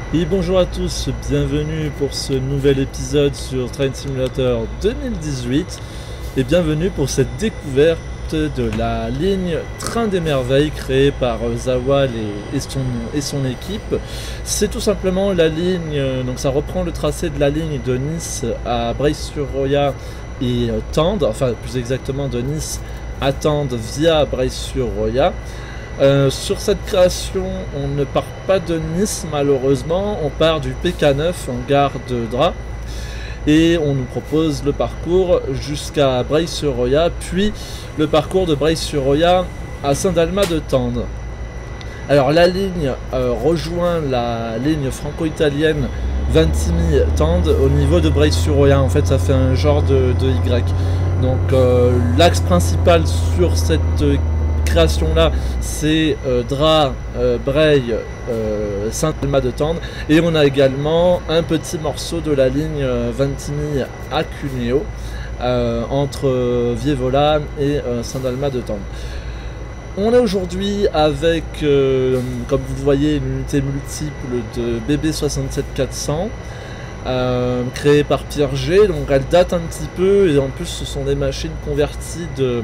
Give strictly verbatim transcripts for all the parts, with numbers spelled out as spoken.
Et bonjour à tous, bienvenue pour ce nouvel épisode sur Train Simulator deux mille dix-huit et bienvenue pour cette découverte de la ligne Train des Merveilles créée par Zawal et, et, son, et son équipe. C'est tout simplement la ligne, donc ça reprend le tracé de la ligne de Nice à Breil-sur-Roya et Tende, enfin plus exactement de Nice à Tende via Breil-sur-Roya. Euh, sur cette création, on ne part pas de Nice malheureusement, on part du P K neuf en gare de Drap et on nous propose le parcours jusqu'à Breil-sur-Roya, puis le parcours de Breil-sur-Roya à Saint-Dalmas de Tende. Alors la ligne euh, rejoint la ligne franco-italienne Vintimille-Tende au niveau de Breil-sur-Roya, en fait ça fait un genre de, de Y. Donc euh, l'axe principal sur cette création là c'est euh, Drap, euh, Breil, euh, Saint-Dalmas de Tende, et on a également un petit morceau de la ligne euh, Vintimille à Cuneo euh, entre euh, Vievola et euh, Saint-Dalmas de Tende. On est aujourd'hui avec, euh, comme vous le voyez, une unité multiple de B B soixante-sept quatre cents euh, créée par Pierre G, donc elle date un petit peu et en plus ce sont des machines converties de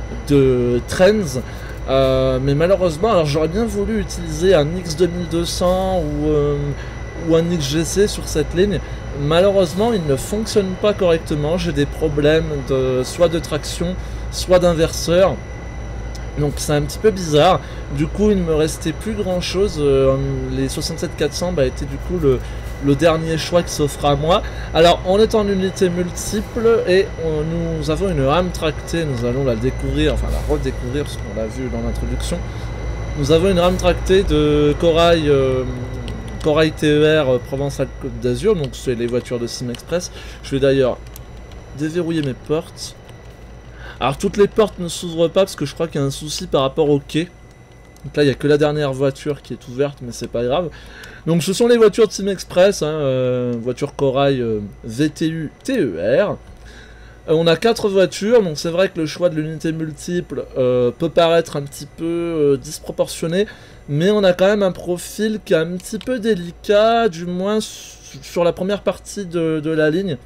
de Trends, euh, mais malheureusement, alors j'aurais bien voulu utiliser un X deux mille deux cents ou, euh, ou un X G C sur cette ligne. Malheureusement, il ne fonctionne pas correctement. J'ai des problèmes de soit de traction, soit d'inverseur. Donc c'est un petit peu bizarre. Du coup, il ne me restait plus grand chose. Euh, les soixante-sept quatre cents bah, étaient du coup le, le dernier choix qui s'offre à moi. Alors, on est en unité multiple et on, nous avons une rame tractée. Nous allons la découvrir, enfin la redécouvrir parce qu'on l'a vu dans l'introduction. Nous avons une rame tractée de Corail, euh, Corail T E R euh, Provence-Alpes-Côte d'Azur. Donc c'est les voitures de Simexpress. Je vais d'ailleurs déverrouiller mes portes. Alors toutes les portes ne s'ouvrent pas parce que je crois qu'il y a un souci par rapport au quai. Donc là il n'y a que la dernière voiture qui est ouverte, mais c'est pas grave. Donc ce sont les voitures de Simexpress, hein, euh, voiture Corail euh, V T U T E R. Euh, on a quatre voitures, donc c'est vrai que le choix de l'unité multiple euh, peut paraître un petit peu euh, disproportionné, mais on a quand même un profil qui est un petit peu délicat, du moins sur la première partie de, de la ligne.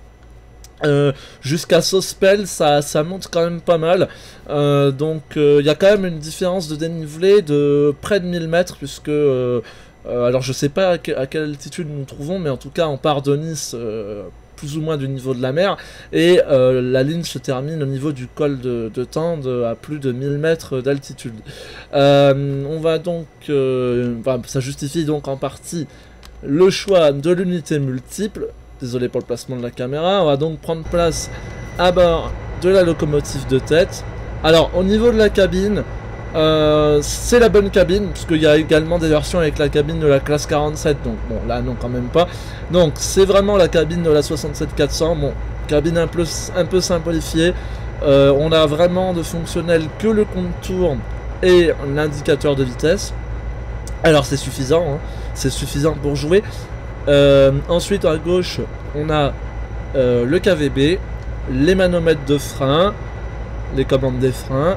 Euh, jusqu'à Sospel, ça, ça monte quand même pas mal. Euh, donc il euh, y a quand même une différence de dénivelé de près de mille mètres, puisque euh, euh, alors je sais pas à, que, à quelle altitude nous nous trouvons, mais en tout cas on part de Nice euh, plus ou moins du niveau de la mer, et euh, la ligne se termine au niveau du col de, de Tende à plus de mille mètres d'altitude. Euh, on va donc, euh, enfin, ça justifie donc en partie le choix de l'unité multiple. Désolé pour le placement de la caméra. On va donc prendre place à bord de la locomotive de tête. Alors au niveau de la cabine, euh, c'est la bonne cabine, puisqu'il y a également des versions avec la cabine de la classe quarante-sept. Donc bon, là non, quand même pas. Donc c'est vraiment la cabine de la soixante-sept quatre cents. Bon, cabine un peu, un peu simplifiée. Euh, on a vraiment de fonctionnel que le compte-tour et l'indicateur de vitesse. Alors c'est suffisant, hein. C'est suffisant pour jouer. Euh, ensuite à gauche on a euh, le K V B, les manomètres de frein, les commandes des freins,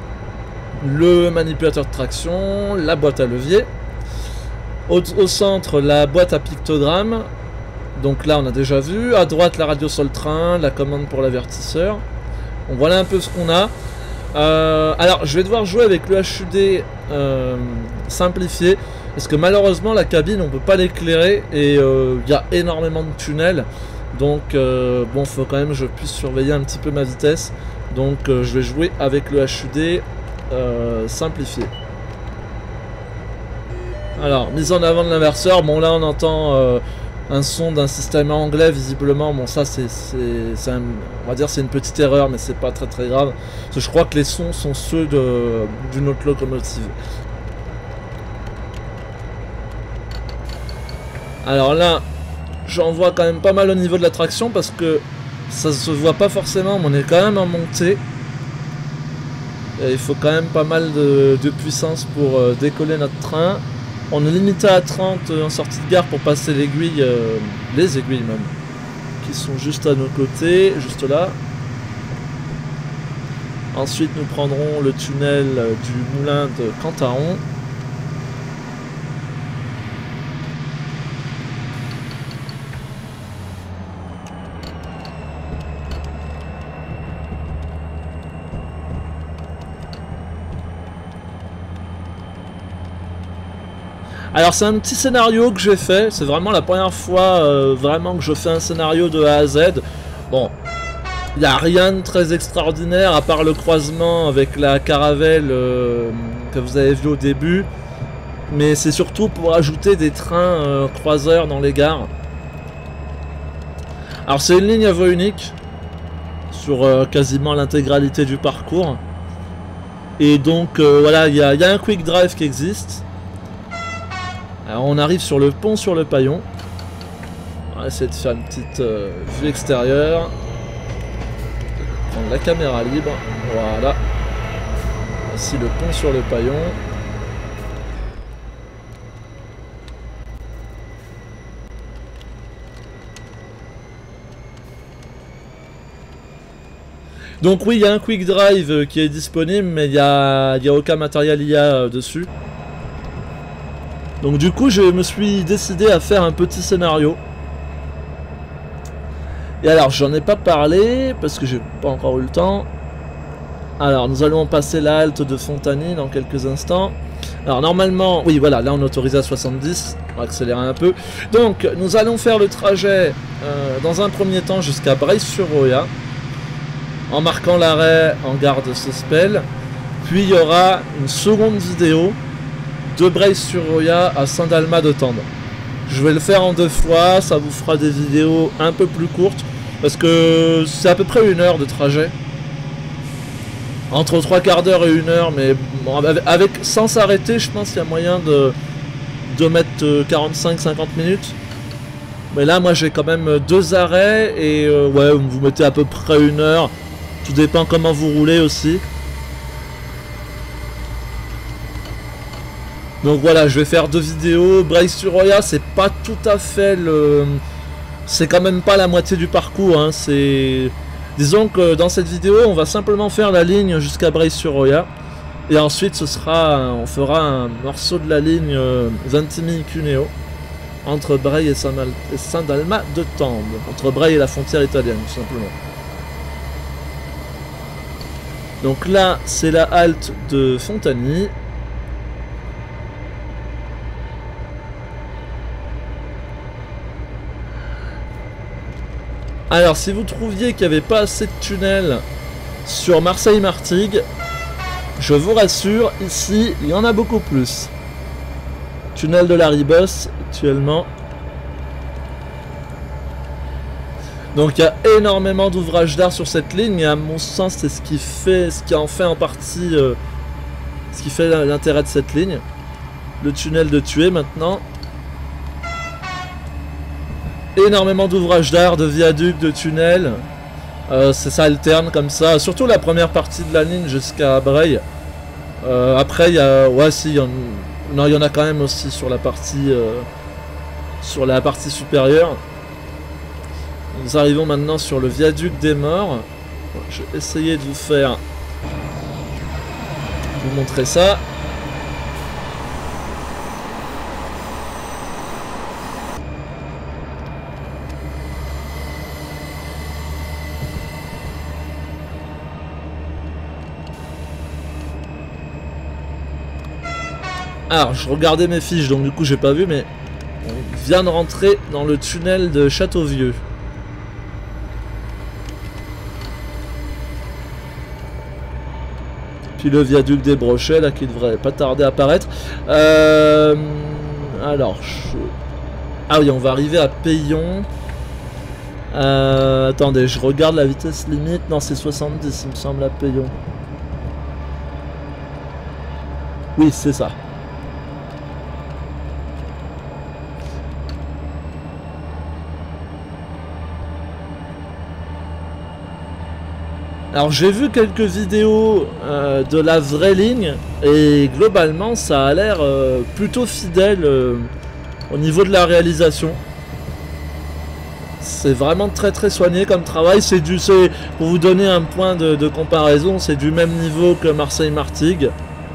le manipulateur de traction, la boîte à levier. Au, au centre la boîte à pictogramme, donc là on a déjà vu. À droite la radio sur le train, la commande pour l'avertisseur. Donc voilà un peu ce qu'on a. Euh, alors je vais devoir jouer avec le H U D euh, simplifié, parce que malheureusement la cabine on peut pas l'éclairer et il euh, y a énormément de tunnels, donc euh, bon faut quand même que je puisse surveiller un petit peu ma vitesse, donc euh, je vais jouer avec le H U D euh, simplifié. Alors mise en avant de l'inverseur, bon là on entend euh, un son d'un système anglais visiblement. Bon ça c'est, c'est un, on va dire c'est une petite erreur, mais c'est pas très très grave, parce que je crois que les sons sont ceux de d'une autre locomotive. Alors là j'en vois quand même pas mal au niveau de la traction, parce que ça se voit pas forcément, mais on est quand même en montée et il faut quand même pas mal de, de puissance pour euh, décoller notre train. On est limité à trente en sortie de gare pour passer l'aiguille, euh, les aiguilles même, qui sont juste à nos côtés, juste là. Ensuite nous prendrons le tunnel du moulin de Cantaron. Alors c'est un petit scénario que j'ai fait, c'est vraiment la première fois euh, vraiment que je fais un scénario de A à Z. Bon, il n'y a rien de très extraordinaire à part le croisement avec la caravelle euh, que vous avez vu au début. Mais c'est surtout pour ajouter des trains euh, croiseurs dans les gares. Alors c'est une ligne à voie unique sur euh, quasiment l'intégralité du parcours. Et donc euh, voilà, il y, y a un quick drive qui existe. Alors on arrive sur le pont sur le Paillon. On va essayer de faire une petite euh, vue extérieure. Prendre la caméra libre. Voilà. Voici le pont sur le Paillon. Donc oui, il y a un quick drive qui est disponible, mais il n'y a, y a aucun matériel I A dessus. Donc du coup, je me suis décidé à faire un petit scénario. Et alors, j'en ai pas parlé, parce que j'ai pas encore eu le temps. Alors, nous allons passer la halte de Fontany dans quelques instants. Alors normalement, oui voilà, là on est autorisé à soixante-dix, on va accélérer un peu. Donc, nous allons faire le trajet euh, dans un premier temps jusqu'à Breil-sur-Roya, en marquant l'arrêt en gare de Sospel. Puis il y aura une seconde vidéo de Breil-sur-Roya à Saint-Dalmat-de-Tende. Je vais le faire en deux fois, ça vous fera des vidéos un peu plus courtes, parce que c'est à peu près une heure de trajet. Entre trois quarts d'heure et une heure, mais bon, avec, sans s'arrêter, je pense qu'il y a moyen de, de mettre quarante-cinq à cinquante minutes. Mais là, moi j'ai quand même deux arrêts, et euh, ouais, vous mettez à peu près une heure. Tout dépend comment vous roulez aussi. Donc voilà, je vais faire deux vidéos. Breil-sur-Roya, c'est pas tout à fait le... C'est quand même pas la moitié du parcours, hein. C'est... Disons que dans cette vidéo, on va simplement faire la ligne jusqu'à Breil-sur-Roya. Et ensuite, ce sera... on fera un morceau de la ligne euh, Ventimille-Cuneo. Entre Breil et Saint-Dalmat-de-Tende. Entre Breil et la frontière italienne, tout simplement. Donc là, c'est la halte de Fontany. Alors, si vous trouviez qu'il n'y avait pas assez de tunnels sur Marseille-Martigues, je vous rassure, ici, il y en a beaucoup plus. Tunnel de la Ribosse, actuellement. Donc il y a énormément d'ouvrages d'art sur cette ligne, et à mon sens c'est ce qui fait, ce qui en fait en partie euh, ce qui fait l'intérêt de cette ligne. Le tunnel de Thué maintenant. Énormément d'ouvrages d'art, de viaducs, de tunnels. Euh, c'est ça alterne comme ça, surtout la première partie de la ligne jusqu'à Breil. Euh, après il y a, ouais si, il y en, non il y en a quand même aussi sur la partie, euh, sur la partie supérieure. Nous arrivons maintenant sur le viaduc des Morts. Je vais essayer de vous faire... vous montrer ça. Alors, je regardais mes fiches, donc du coup j'ai pas vu, mais on vient de rentrer dans le tunnel de Châteauvieux. Puis le viaduc des Brochets, là, qui devrait pas tarder à apparaître. Euh, alors, je... ah oui, on va arriver à Payon. Euh, attendez, je regarde la vitesse limite. Non, c'est soixante-dix, il me semble, à Payon. Oui, c'est ça. Alors j'ai vu quelques vidéos euh, de la vraie ligne, et globalement ça a l'air euh, plutôt fidèle euh, au niveau de la réalisation. C'est vraiment très très soigné comme travail. C'est du, c'est, pour vous donner un point de, de comparaison, c'est du même niveau que Marseille-Martigues.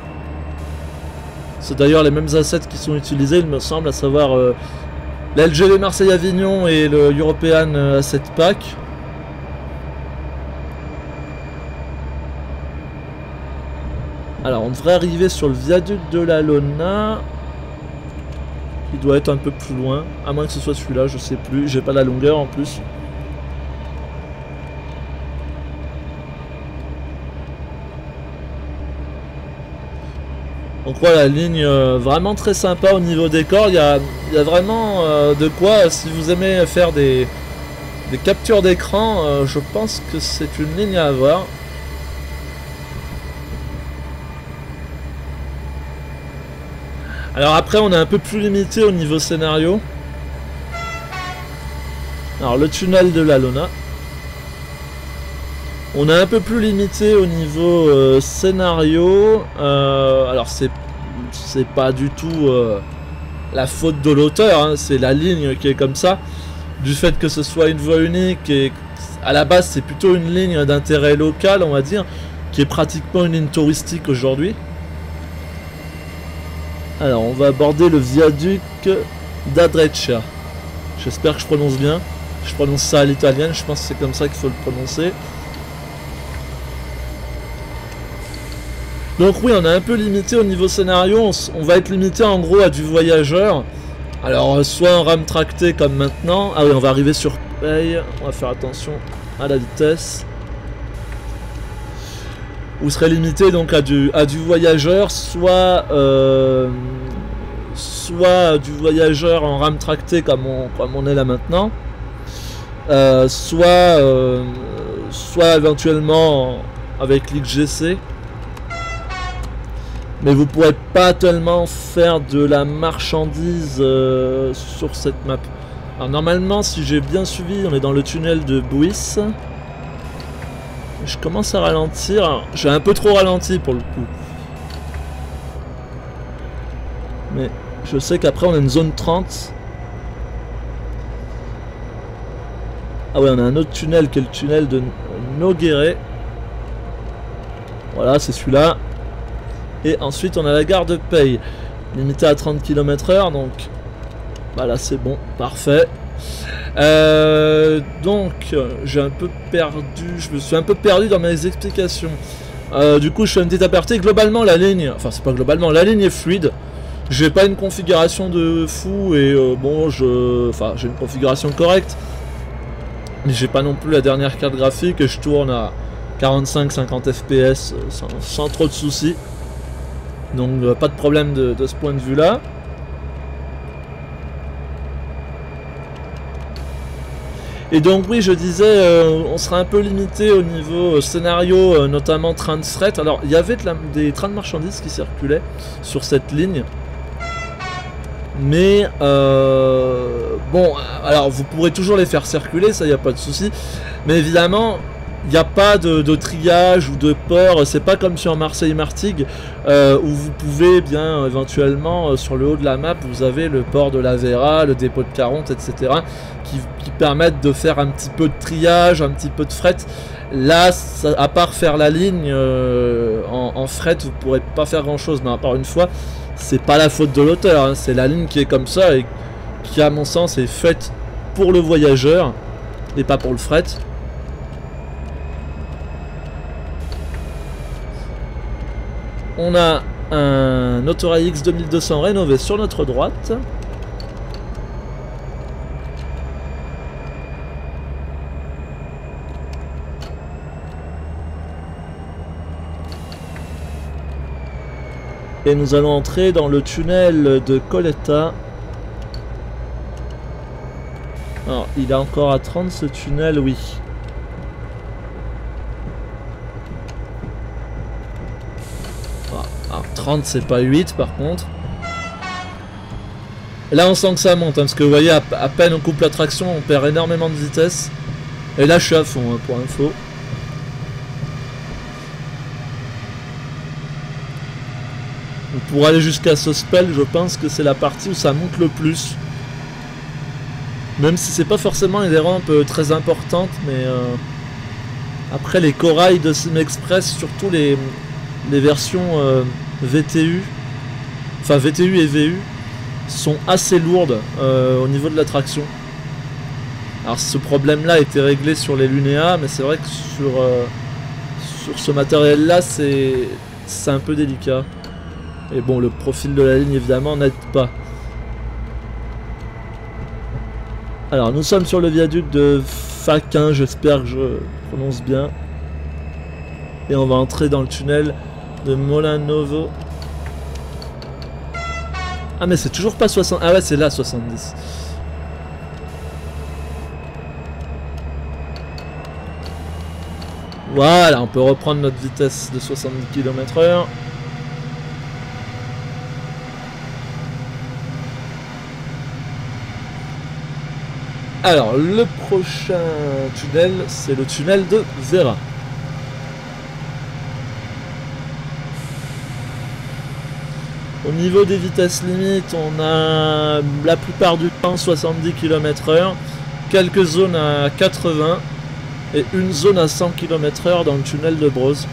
C'est d'ailleurs les mêmes assets qui sont utilisés, il me semble, à savoir euh, l'L G V Marseille-Avignon et le European Asset Pack. Alors on devrait arriver sur le viaduc de la Lona. il doit être un peu plus loin, à moins que ce soit celui-là, je sais plus, j'ai pas la longueur en plus. Donc voilà, ligne euh, vraiment très sympa au niveau décor, il y a, il y a vraiment euh, de quoi, si vous aimez faire des, des captures d'écran, euh, je pense que c'est une ligne à avoir. Alors après on est un peu plus limité au niveau scénario. Alors le tunnel de la Lona. On est un peu plus limité au niveau euh, scénario. Euh, alors c'est c'est pas du tout euh, la faute de l'auteur, hein, c'est la ligne qui est comme ça. Du fait que ce soit une voie unique et à la base c'est plutôt une ligne d'intérêt local, on va dire, qui est pratiquement une ligne touristique aujourd'hui. Alors on va aborder le viaduc d'Adreccia. J'espère que je prononce bien. Je prononce ça à l'italienne, je pense que c'est comme ça qu'il faut le prononcer. Donc oui, on est un peu limité au niveau scénario, on, on va être limité en gros à du voyageur. Alors soit en rame tractée comme maintenant, ah oui on va arriver sur Paye, on va faire attention à la vitesse. Vous serez limité donc à du, à du voyageur, soit, euh, soit du voyageur en rame tractée comme on, comme on est là maintenant, euh, soit, euh, soit éventuellement avec l'X G C. Mais vous pourrez pas tellement faire de la marchandise euh, sur cette map. Alors normalement, si j'ai bien suivi, on est dans le tunnel de Buis. Je commence à ralentir. J'ai un peu trop ralenti pour le coup. Mais je sais qu'après on a une zone trente. Ah ouais, on a un autre tunnel qui est le tunnel de Nogueré. Voilà, c'est celui-là. Et ensuite on a la gare de Paye, limitée à trente kilomètres heure, donc bah là c'est bon, parfait. Euh, donc j'ai un peu perdu, je me suis un peu perdu dans mes explications. Euh, du coup je fais un petit aparté, globalement la ligne, enfin c'est pas globalement, la ligne est fluide. J'ai pas une configuration de fou et euh, bon je, enfin j'ai une configuration correcte. Mais j'ai pas non plus la dernière carte graphique et je tourne à quarante-cinq à cinquante F P S sans, sans trop de soucis. Donc euh, pas de problème de, de ce point de vue là. Et donc oui je disais euh, on sera un peu limité au niveau euh, scénario, euh, notamment train de fret. Alors il y avait de la, des trains de marchandises qui circulaient sur cette ligne. Mais euh, bon, alors vous pourrez toujours les faire circuler, ça il n'y a pas de souci. Mais évidemment il n'y a pas de, de triage ou de port, c'est pas comme sur Marseille-Martigues euh, où vous pouvez bien éventuellement euh, sur le haut de la map vous avez le port de la Vera, le dépôt de Caronte, et cetera qui, qui permettent de faire un petit peu de triage, un petit peu de fret. Là, ça, à part faire la ligne euh, en, en fret, vous pourrez pas faire grand chose, mais à part une fois, c'est pas la faute de l'auteur, hein, c'est la ligne qui est comme ça et qui à mon sens est faite pour le voyageur et pas pour le fret. On a un Autorail X deux mille deux cents rénové sur notre droite. Et nous allons entrer dans le tunnel de Coletta. Alors, il est encore à trente ce tunnel, oui. Alors, trente c'est pas huit par contre. Et là on sent que ça monte, hein, parce que vous voyez, à, à peine on coupe la traction, on perd énormément de vitesse. Et là je suis à fond, hein, pour info. Pour aller jusqu'à Sospel, je pense que c'est la partie où ça monte le plus. Même si c'est pas forcément une rampes très importante, mais euh, après les corails de Sim Express, surtout les, les versions euh, V T U, enfin V T U et V U, sont assez lourdes euh, au niveau de la traction. Alors ce problème là a été réglé sur les Lunea, mais c'est vrai que sur, euh, sur ce matériel là c'est un peu délicat. Et bon, le profil de la ligne évidemment n'aide pas. Alors nous sommes sur le viaduc de Faquin, j'espère que je prononce bien. Et on va entrer dans le tunnel de Molinovo. Ah mais c'est toujours pas soixante... Ah ouais c'est là soixante-dix. Voilà, on peut reprendre notre vitesse de soixante-dix kilomètres heure. Alors, le prochain tunnel, c'est le tunnel de Vera. Au niveau des vitesses limites, on a la plupart du temps soixante-dix kilomètres heure, quelques zones à quatre-vingts et une zone à cent kilomètres heure dans le tunnel de Broz.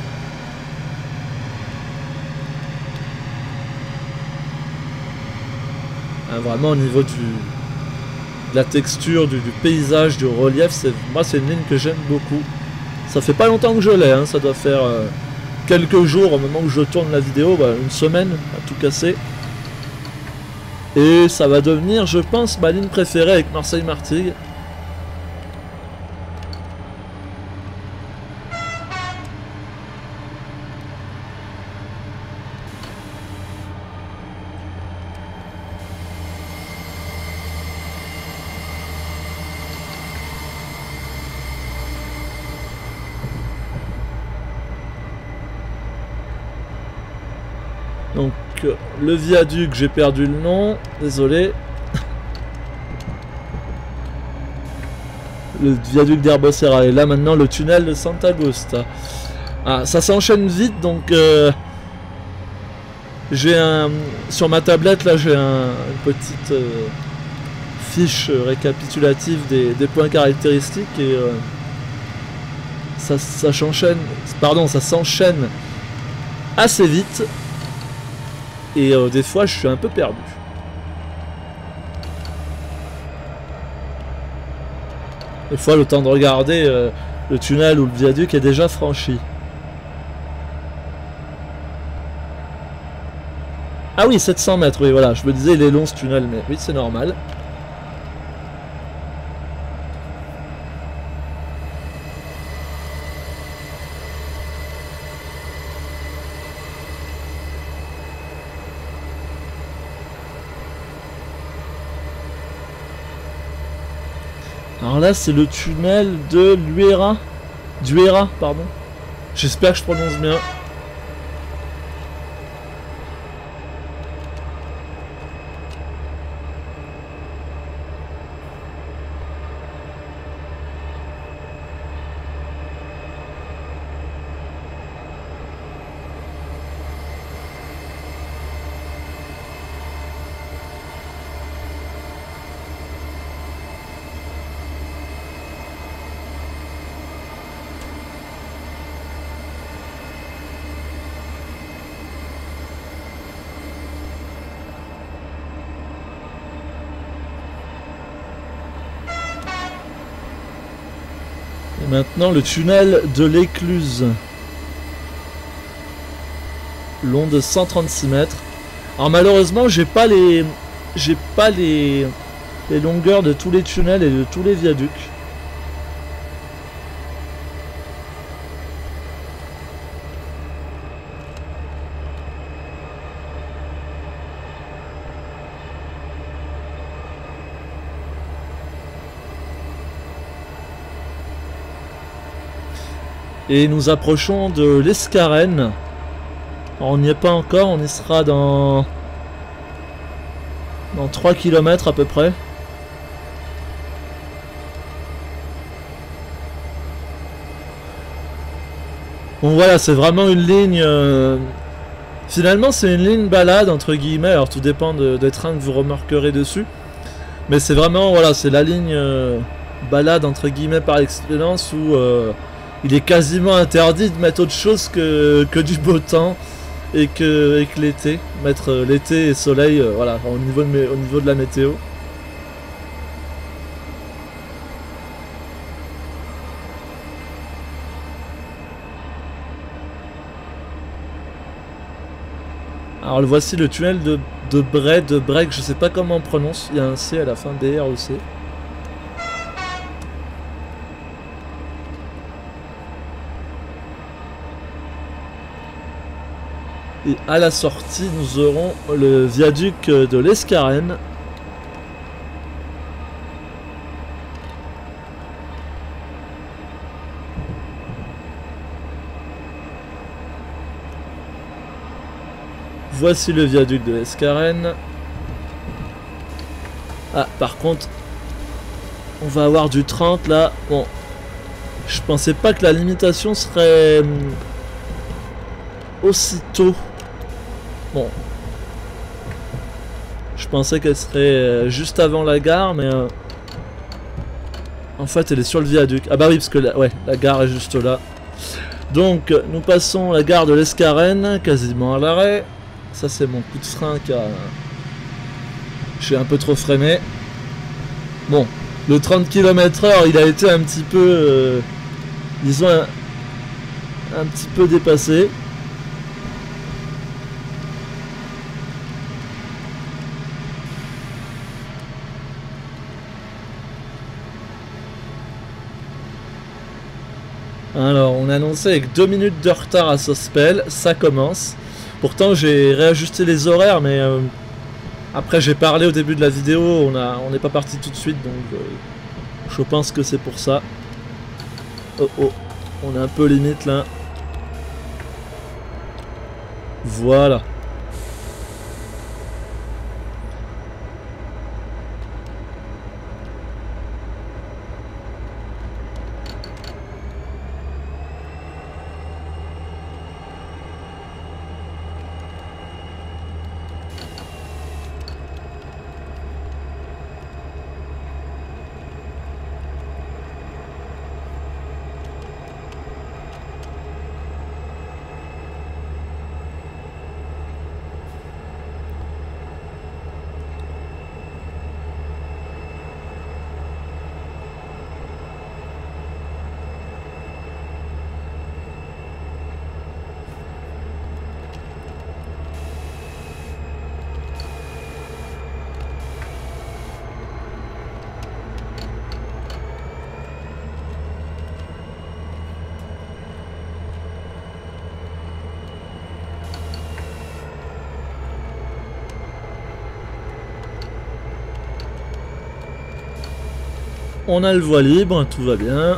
Ah, vraiment au niveau du... de la texture, du, du paysage, du relief, c'est moi c'est une ligne que j'aime beaucoup. Ça fait pas longtemps que je l'ai, hein, ça doit faire euh, quelques jours au moment où je tourne la vidéo, bah, une semaine à tout casser. Et ça va devenir, je pense, ma ligne préférée avec Marseille-Martigues. Donc le viaduc, j'ai perdu le nom, désolé. Le viaduc d'Herbocera et là maintenant le tunnel de Sant'Agosta. Ah, ça s'enchaîne vite donc euh, j'ai un sur ma tablette là j'ai un, une petite euh, fiche récapitulative des, des points caractéristiques et euh, ça, ça s'enchaîne, pardon, ça s'enchaîne assez vite. Et euh, des fois je suis un peu perdu. Des fois le temps de regarder euh, le tunnel ou le viaduc est déjà franchi. Ah oui, sept cents mètres, oui voilà, je me disais il est long ce tunnel, mais oui c'est normal. Alors là, c'est le tunnel de Luera. Duera, pardon. J'espère que je prononce bien. Maintenant le tunnel de l'Écluse, long de cent trente-six mètres. Alors malheureusement j'ai pas les j'ai pas les, les longueurs de tous les tunnels et de tous les viaducs. Et nous approchons de l'Escarène. On n'y est pas encore, on y sera dans... dans trois kilomètres à peu près. Bon voilà, c'est vraiment une ligne... Euh... Finalement c'est une ligne balade entre guillemets, alors tout dépend de, des trains que vous remarquerez dessus. Mais c'est vraiment, voilà, c'est la ligne euh, balade entre guillemets par excellence où... Euh... il est quasiment interdit de mettre autre chose que, que du beau temps et que, et que l'été. Mettre euh, l'été et soleil, euh, voilà, au niveau, de, au niveau de la météo. Alors voici le tunnel de, de Bray, de Break, je sais pas comment on prononce, il y a un C à la fin, B R O C. Et à la sortie, nous aurons le viaduc de l'Escarène. Voici le viaduc de l'Escarène. Ah, par contre, on va avoir du trente là. Bon, je pensais pas que la limitation serait aussitôt. Bon, je pensais qu'elle serait juste avant la gare, mais euh, en fait, elle est sur le viaduc. Ah bah oui, parce que la, ouais, la gare est juste là. Donc, nous passons la gare de l'Escarène, quasiment à l'arrêt. Ça, c'est mon coup de frein qui a... Je suis un peu trop freiné. Bon, le trente kilomètres heure, il a été un petit peu... Euh, disons, un, un petit peu dépassé. Alors, on a annoncé avec deux minutes de retard à Sospel, ça commence. Pourtant, j'ai réajusté les horaires, mais euh, après j'ai parlé au début de la vidéo, on a, on n'est pas parti tout de suite, donc euh, je pense que c'est pour ça. Oh oh, on est un peu limite là. Voilà. On a le voie libre, tout va bien.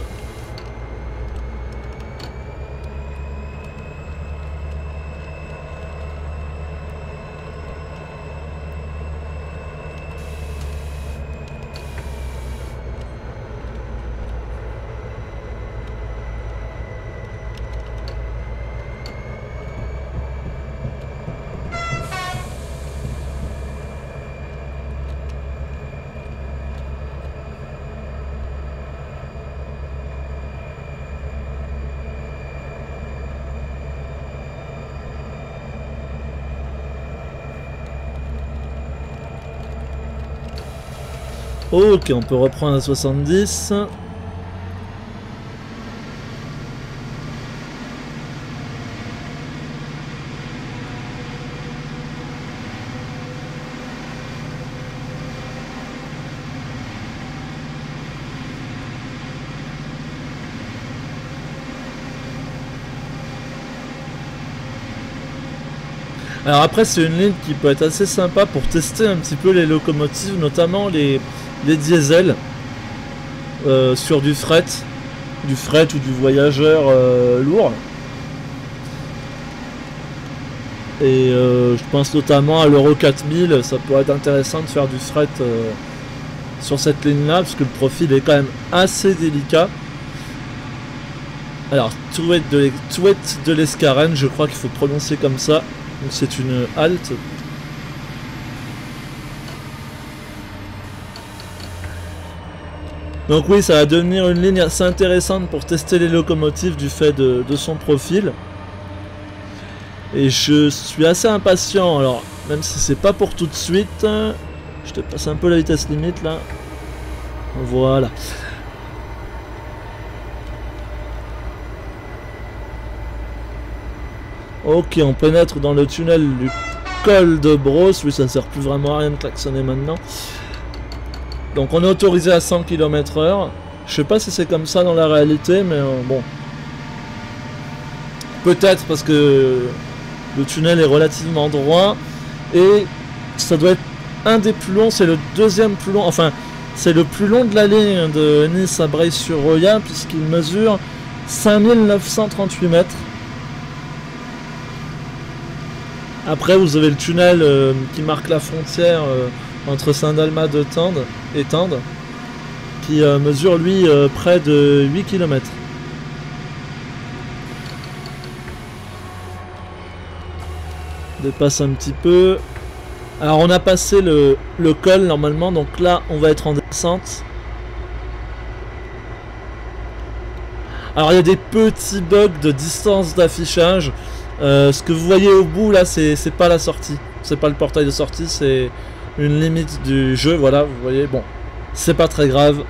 Ok, on peut reprendre à soixante-dix. Alors après, c'est une ligne qui peut être assez sympa pour tester un petit peu les locomotives, notamment les, les diesels euh, sur du fret, du fret ou du voyageur euh, lourd. Et euh, je pense notamment à l'Euro quatre mille, ça pourrait être intéressant de faire du fret euh, sur cette ligne-là, parce que le profil est quand même assez délicat. Alors, Touette de, Touette de l'Escarène, je crois qu'il faut prononcer comme ça. Donc c'est une halte. Donc oui, ça va devenir une ligne assez intéressante pour tester les locomotives du fait de, de son profil. Et je suis assez impatient, alors même si c'est pas pour tout de suite. Je te passe un peu la vitesse limite là. Voilà. Ok, on pénètre dans le tunnel du col de Brosse. Oui, ça sert plus vraiment à rien de klaxonner maintenant. Donc on est autorisé à cent kilomètres heure. Je sais pas si c'est comme ça dans la réalité, mais euh, bon. Peut-être parce que Le tunnel est relativement droit et ça doit être un des plus longs, c'est le deuxième plus long, enfin c'est le plus long de la ligne de Nice à Breil-sur-Roya puisqu'il mesure cinq mille neuf cent trente-huit mètres. Après vous avez le tunnel euh, qui marque la frontière euh, entre Saint-Dalmat de Tende et Tende qui euh, mesure lui euh, près de huit kilomètres. Dépasse un petit peu. Alors on a passé le, le col normalement, donc là on va être en descente. Alors il y a des petits bugs de distance d'affichage. Euh, ce que vous voyez au bout là, c'est pas la sortie, c'est pas le portail de sortie, c'est une limite du jeu. Voilà, vous voyez, bon, c'est pas très grave.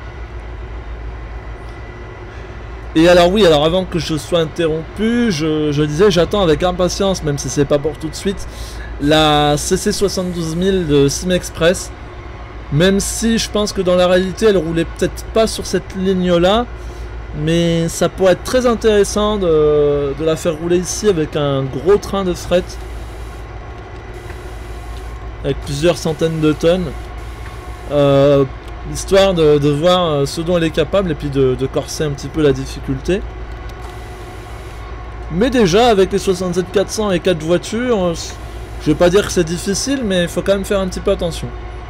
Et alors oui, alors avant que je sois interrompu, je, je disais j'attends avec impatience, même si c'est pas pour tout de suite, la C C soixante-douze mille de Simexpress. Même si je pense que dans la réalité elle roulait peut-être pas sur cette ligne là, mais ça pourrait être très intéressant de, de la faire rouler ici avec un gros train de fret avec plusieurs centaines de tonnes, euh, histoire de, de voir ce dont elle est capable et puis de, de corser un petit peu la difficulté. Mais déjà avec les soixante-sept quatre cents et quatre voitures, je vais pas dire que c'est difficile, mais il faut quand même faire un petit peu attention.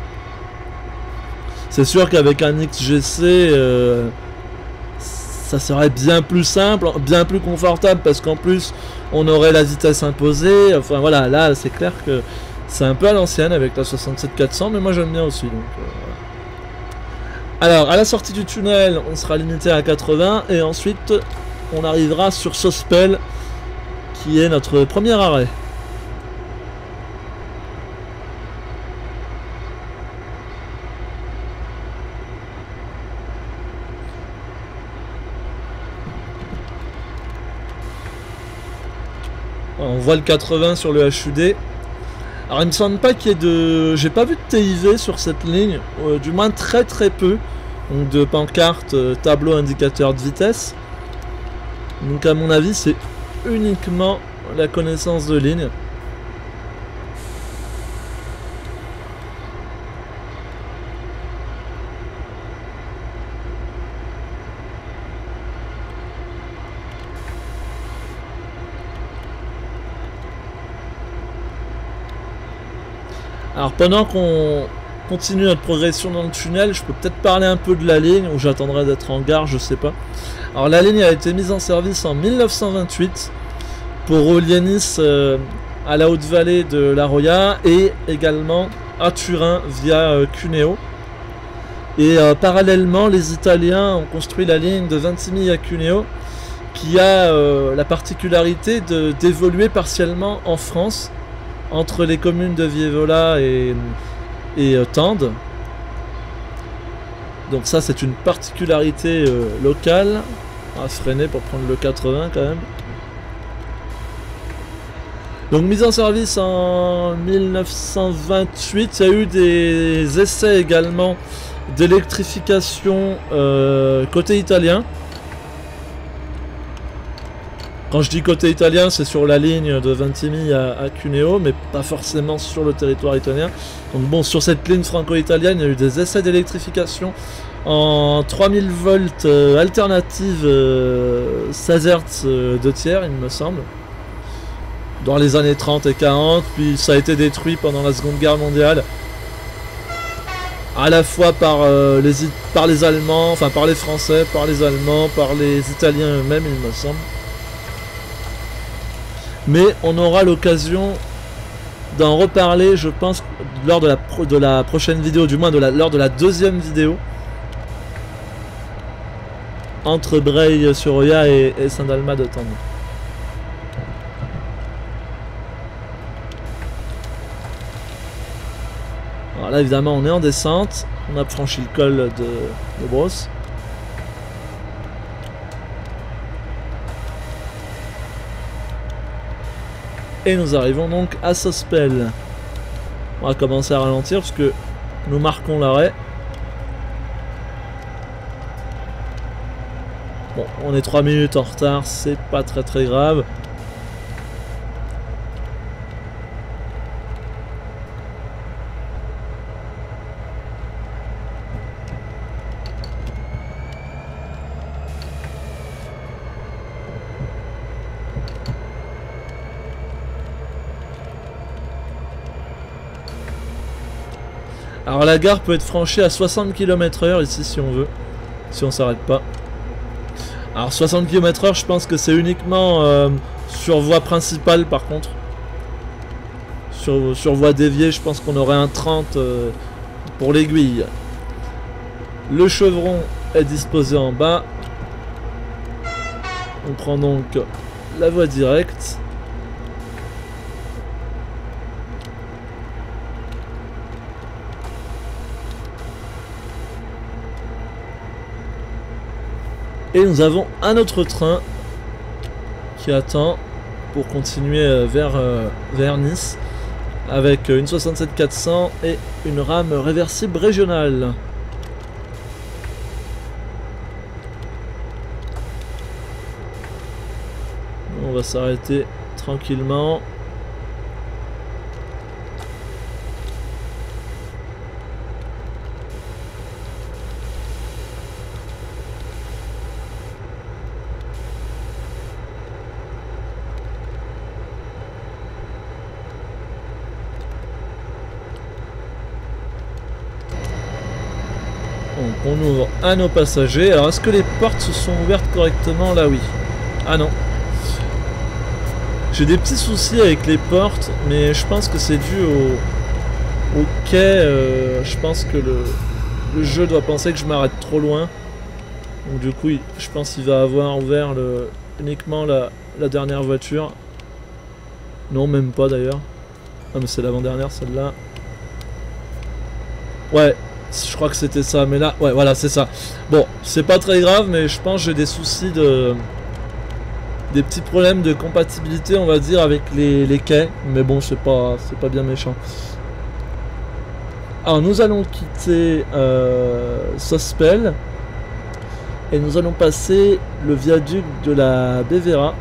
C'est sûr qu'avec un X G C euh, ça serait bien plus simple, bien plus confortable, parce qu'en plus on aurait la vitesse imposée. Enfin voilà, là c'est clair que c'est un peu à l'ancienne avec la soixante-sept quatre cents, mais moi j'aime bien aussi. Donc, euh, voilà. Alors à la sortie du tunnel on sera limité à quatre-vingts et ensuite on arrivera sur Sospel qui est notre premier arrêt. On voit le quatre-vingts sur le H U D. Alors il me semble pas qu'il y ait de... J'ai pas vu de T I V sur cette ligne, euh, du moins très très peu. Donc de pancarte, euh, tableau indicateur de vitesse. Donc à mon avis c'est uniquement la connaissance de ligne. Alors pendant qu'on continue notre progression dans le tunnel, je peux peut-être parler un peu de la ligne, ou j'attendrai d'être en gare, je sais pas. Alors la ligne a été mise en service en mille neuf cent vingt-huit pour relier Nice euh, à la haute vallée de la Roya et également à Turin via euh, Cuneo. Et euh, parallèlement, les Italiens ont construit la ligne de Ventimiglia à Cuneo qui a euh, la particularité d'évoluer partiellement en France entre les communes de Vievola et, et euh, Tende. Donc ça c'est une particularité euh, locale. On va freiner pour prendre le quatre-vingts quand même. Donc mise en service en mille neuf cent vingt-huit, il y a eu des essais également d'électrification euh, côté italien. Quand je dis côté italien, c'est sur la ligne de Ventimiglia à, à Cuneo, mais pas forcément sur le territoire italien. Donc bon, sur cette ligne franco-italienne, il y a eu des essais d'électrification en trois mille volts euh, alternative euh, seize hertz euh, deux tiers, il me semble, dans les années trente et quarante, puis ça a été détruit pendant la Seconde Guerre mondiale, à la fois par, euh, les, par les Allemands, enfin par les Français, par les Allemands, par les Italiens eux-mêmes, il me semble. Mais on aura l'occasion d'en reparler, je pense, lors de la, pro de la prochaine vidéo, du moins de la, lors de la deuxième vidéo, entre Breil-sur-Roya et, et Saint-Dalmat de Tende. Alors là, évidemment, on est en descente, on a franchi le col de, de Brosse. Et nous arrivons donc à Sospel. On va commencer à ralentir parce que nous marquons l'arrêt. Bon, on est trois minutes en retard, c'est pas très très grave. Alors la gare peut être franchie à soixante kilomètres heure ici si on veut. Si on s'arrête pas. Alors soixante kilomètres heure je pense que c'est uniquement euh, sur voie principale par contre. Sur, sur voie déviée je pense qu'on aurait un trente euh, pour l'aiguille. Le chevron est disposé en bas. On prend donc la voie directe. Et nous avons un autre train qui attend pour continuer vers, euh, vers Nice avec une soixante-sept quatre cents et une rame réversible régionale. On va s'arrêter tranquillement. Donc on ouvre à nos passagers. Alors est-ce que les portes se sont ouvertes correctement? Là oui. Ah non. J'ai des petits soucis avec les portes, mais je pense que c'est dû au, au quai. Euh, je pense que le, le jeu doit penser que je m'arrête trop loin. Donc du coup, il, je pense qu'il va avoir ouvert le, uniquement la, la dernière voiture. Non, même pas d'ailleurs. Ah mais c'est l'avant-dernière celle-là. Ouais, je crois que c'était ça. Mais là, ouais, voilà, c'est ça. Bon, c'est pas très grave, mais je pense que j'ai des soucis de... Des petits problèmes de compatibilité, on va dire, avec les, les quais. Mais bon, c'est pas, c'est pas bien méchant. Alors, nous allons quitter euh, Sospel. Et nous allons passer le viaduc de la Bévéra.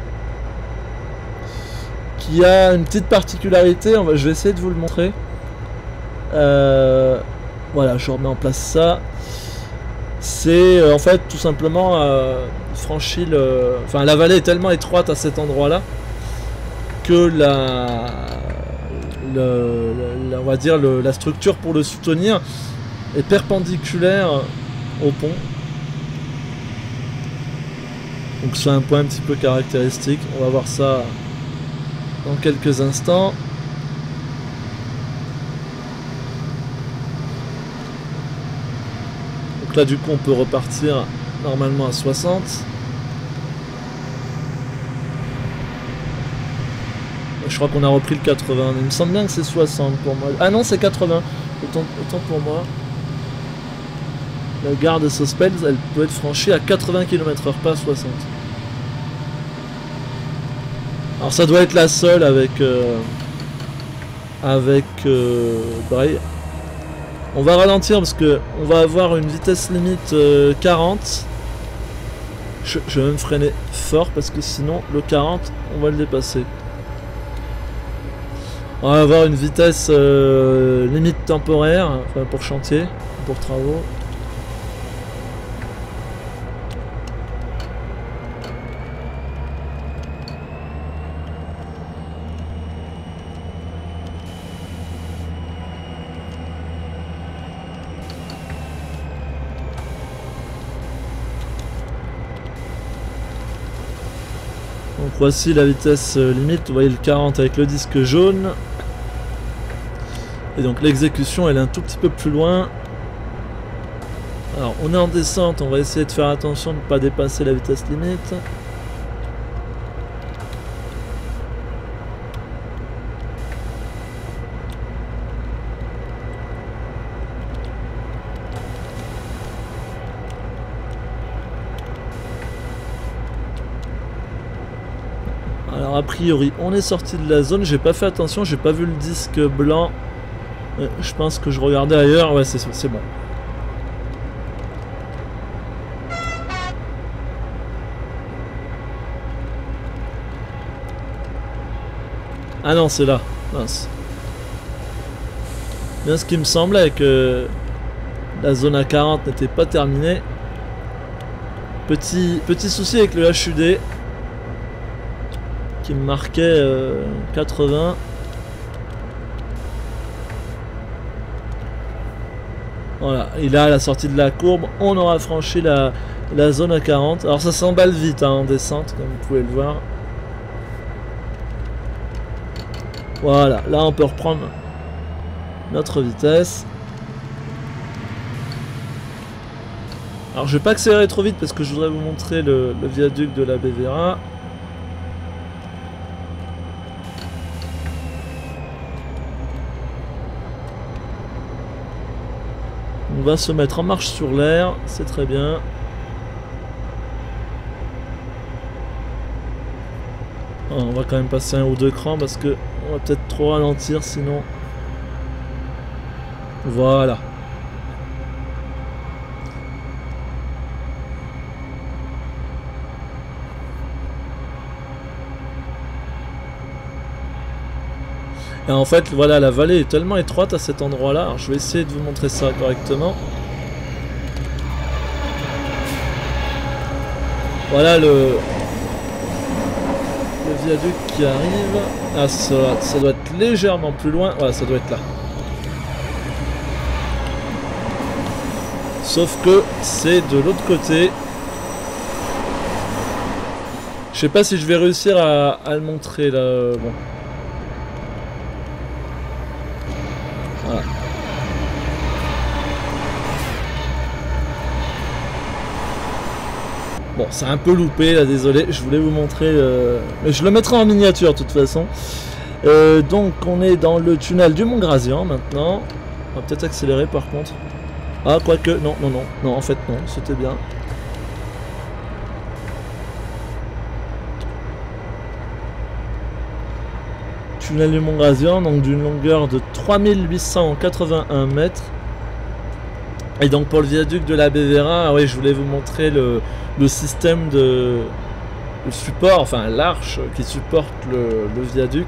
Qui a une petite particularité. On va, je vais essayer de vous le montrer. Euh, voilà, je remets en place ça. C'est euh, en fait tout simplement euh, franchi le... Enfin la vallée est tellement étroite à cet endroit là que la, le, le, on va dire le, la structure pour le soutenir est perpendiculaire au pont. Donc c'est un point un petit peu caractéristique. On va voir ça dans quelques instants. Donc là du coup on peut repartir normalement à soixante. Je crois qu'on a repris le quatre-vingts. Il me semble bien que c'est soixante pour moi. Ah non c'est quatre-vingts. Autant, autant pour moi. La gare de Sospel, elle peut être franchie à quatre-vingts kilomètres heure, pas à soixante. Alors ça doit être la seule avec euh, avec euh, Braille. On va ralentir parce que on va avoir une vitesse limite euh, quarante. Je, je vais même freiner fort parce que sinon le quarante on va le dépasser. On va avoir une vitesse euh, limite temporaire, enfin pour chantier, pour travaux. Donc voici la vitesse limite, vous voyez le quarante avec le disque jaune. Et donc l'exécution elle est un tout petit peu plus loin. Alors on est en descente, on va essayer de faire attention de ne pas dépasser la vitesse limite. Alors a priori on est sorti de la zone, j'ai pas fait attention, j'ai pas vu le disque blanc. Euh, je pense que je regardais ailleurs, ouais c'est c'est bon. Ah non c'est là, mince. Bien ce qui me semblait que la zone A quarante n'était pas terminée. Petit, petit souci avec le H U D. Qui me marquait euh, quatre-vingts. Voilà, et là à la sortie de la courbe, on aura franchi la, la zone à quarante. Alors ça s'emballe vite hein, en descente, comme vous pouvez le voir. Voilà, là on peut reprendre notre vitesse. Alors je vais pas accélérer trop vite parce que je voudrais vous montrer le, le viaduc de la Bévéra. On va se mettre en marche sur l'air, c'est très bien. Oh, on va quand même passer un ou deux crans parce que on va peut-être trop ralentir sinon. Voilà. Et en fait, voilà, la vallée est tellement étroite à cet endroit-là. Alors, je vais essayer de vous montrer ça correctement. Voilà le, le viaduc qui arrive. Ah, ça, ça doit être légèrement plus loin. Voilà, ça doit être là. Sauf que c'est de l'autre côté. Je sais pas si je vais réussir à, à le montrer là. Bon. Voilà. Bon, c'est un peu loupé là, désolé. Je voulais vous montrer. Euh... Mais je le mettrai en miniature de toute façon. Euh, donc, on est dans le tunnel du Mont Grasian maintenant. On va peut-être accélérer par contre. Ah, quoique, non, non, non, non, en fait, non, c'était bien. Tunnel du Mont Grasian, donc d'une longueur de trois mille huit cent quatre-vingt-un mètres. Et donc, pour le viaduc de la Bévéra, ah oui, je voulais vous montrer le, le système de le support, enfin l'arche qui supporte le, le viaduc,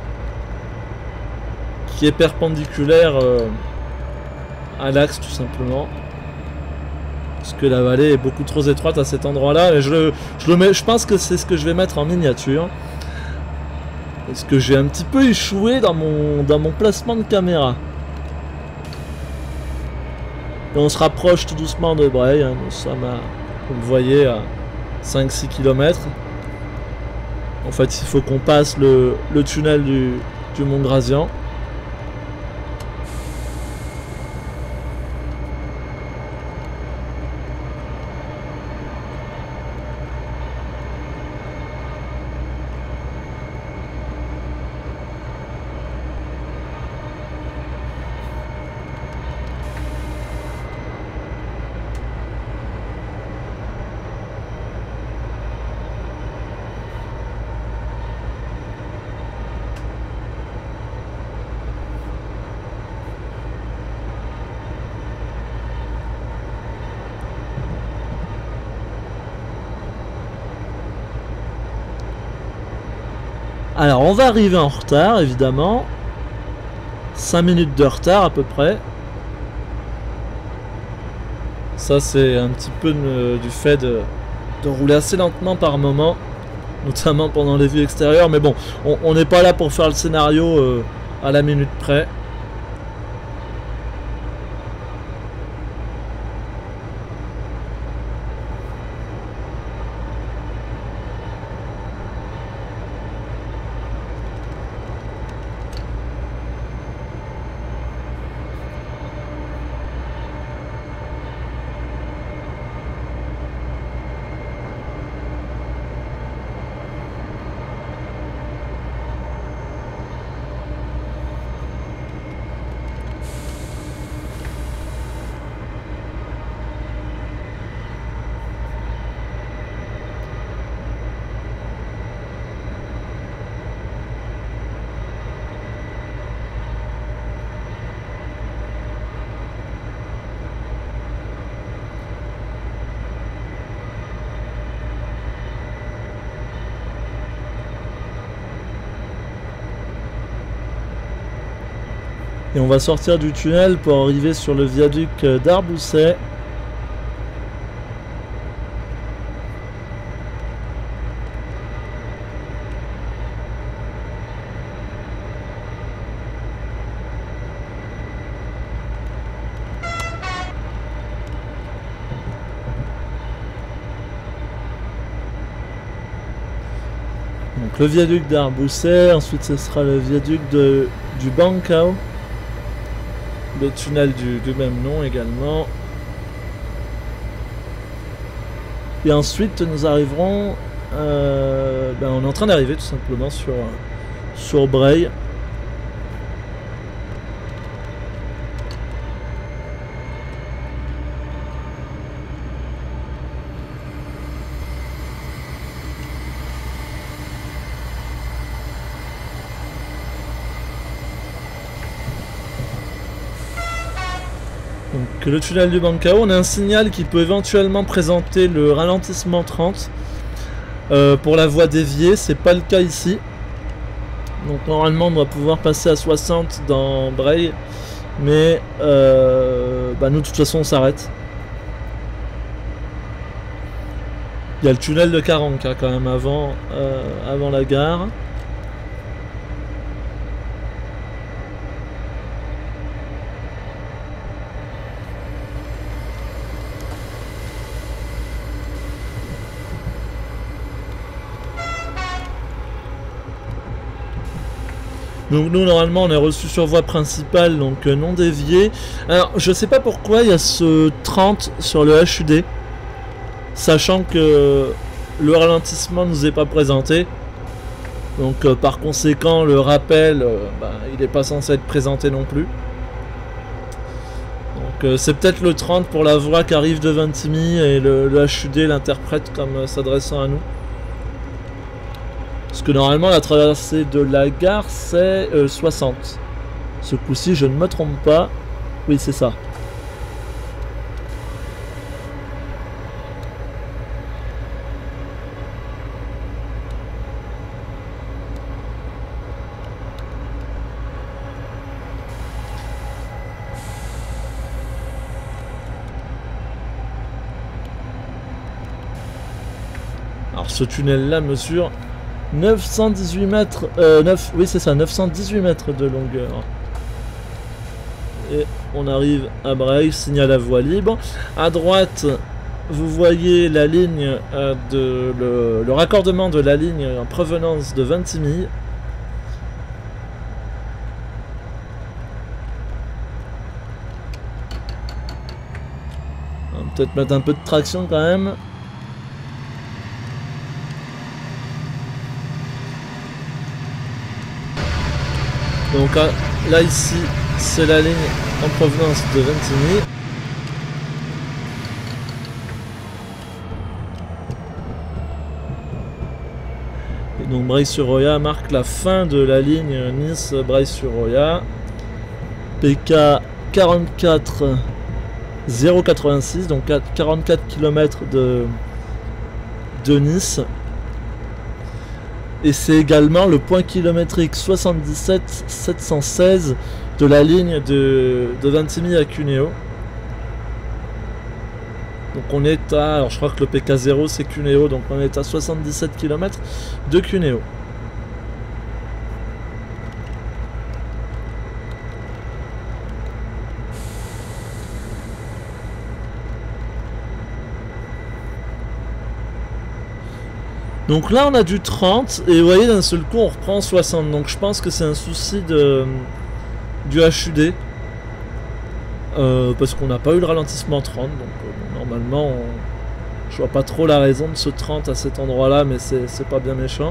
qui est perpendiculaire. Euh, à l'axe tout simplement parce que la vallée est beaucoup trop étroite à cet endroit là et je le, je le mets, je pense que c'est ce que je vais mettre en miniature parce que j'ai un petit peu échoué dans mon dans mon placement de caméra et on se rapproche tout doucement de Breil hein. Nous sommes à, vous le voyez, à cinq six kilomètres. En fait il faut qu'on passe le, le tunnel du, du Mont Grasian. Alors on va arriver en retard évidemment, cinq minutes de retard à peu près. Ça c'est un petit peu de, du fait de, de rouler assez lentement par moment, notamment pendant les vues extérieures, mais bon, on n'est pas là pour faire le scénario euh, à la minute près. Et on va sortir du tunnel pour arriver sur le viaduc d'Arbousset. le viaduc d'Arbousset, ensuite ce sera le viaduc de, du Bancao, le tunnel du, du même nom également. Et ensuite nous arriverons, euh, ben on est en train d'arriver tout simplement sur, sur Breil. Donc le tunnel du Bancao, on a un signal qui peut éventuellement présenter le ralentissement trente euh, pour la voie déviée, c'est pas le cas ici. Donc normalement on doit pouvoir passer à soixante dans Breil, mais euh, bah nous de toute façon on s'arrête. Il y a le tunnel de Caranca quand même avant, euh, avant la gare. Donc nous normalement on est reçu sur voie principale, donc euh, non dévié. Alors je sais pas pourquoi il y a ce trente sur le H U D, sachant que le ralentissement ne nous est pas présenté. Donc euh, par conséquent le rappel, euh, bah, il n'est pas censé être présenté non plus. Donc euh, c'est peut-être le trente pour la voie qui arrive de Vintimille et le, le H U D l'interprète comme euh, s'adressant à nous. Parce que normalement la traversée de la gare c'est euh, soixante. Ce coup-ci je ne me trompe pas. Oui c'est ça. Alors ce tunnel là mesure neuf cent dix-huit mètres, euh, neuf, oui c'est ça, neuf cent dix-huit mètres de longueur. Et on arrive à Breil, signal à voie libre. À droite, vous voyez la ligne euh, de le, le raccordement de la ligne en provenance de Vintimille. On va peut-être mettre un peu de traction quand même. Donc là ici c'est la ligne en provenance de Vintimille. Et donc Breil-sur-Roya marque la fin de la ligne Nice-Breil-sur-Roya. P K quarante-quatre zéro quatre-vingt-six, donc quarante-quatre kilomètres de, de Nice. Et c'est également le point kilométrique soixante-dix-sept sept cent seize de la ligne de, de Vintimille à Cuneo. Donc on est à, alors je crois que le P K zéro c'est Cuneo, donc on est à soixante-dix-sept kilomètres de Cuneo. Donc là on a du trente et vous voyez d'un seul coup on reprend soixante, donc je pense que c'est un souci de du H U D euh, parce qu'on n'a pas eu le ralentissement trente, donc euh, normalement on, je vois pas trop la raison de ce trente à cet endroit là, mais c'est pas bien méchant.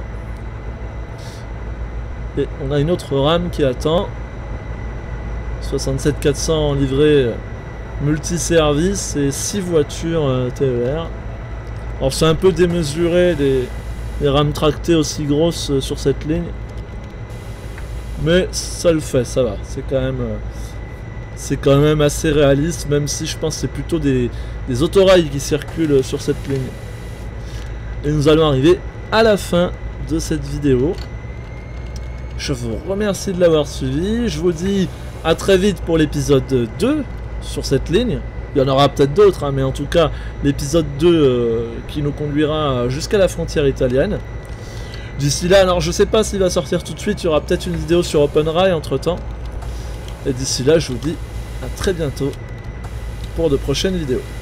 Et on a une autre rame qui attend, soixante-sept quatre cents en livrée multiservice et six voitures euh, T E R. Alors c'est un peu démesuré des les rames tractées aussi grosses euh, sur cette ligne, mais ça le fait, ça va, c'est quand même euh, c'est quand même assez réaliste, même si je pense que c'est plutôt des, des autorails qui circulent sur cette ligne. Et nous allons arriver à la fin de cette vidéo. Je vous remercie de l'avoir suivi, je vous dis à très vite pour l'épisode deux sur cette ligne. Il y en aura peut-être d'autres, hein, mais en tout cas, l'épisode deux euh, qui nous conduira jusqu'à la frontière italienne. D'ici là, alors je sais pas s'il va sortir tout de suite, il y aura peut-être une vidéo sur OpenRail entre temps. Et d'ici là, je vous dis à très bientôt pour de prochaines vidéos.